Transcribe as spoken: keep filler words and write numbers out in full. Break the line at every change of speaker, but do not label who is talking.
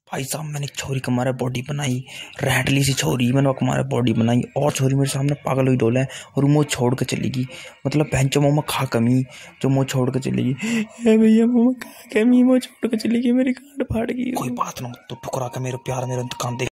भाई साहब मैंने एक छोरी का मारा बॉडी बनाई, रैटली सी छोरी मैंने हमारा बॉडी बनाई और छोरी मेरे सामने पागल हुई डोला है और मुँह छोड़ के चली गई। मतलब बहन चो मोमा खा कमी जो मुँह छोड़ के चली गई। ए भैया मोमा खा कमी मुँह छोड़ के चली गई, मेरी गांड फाड़ गई। कोई बात ना, तू ठुकरा के मेरे प्यार मेरे कान देख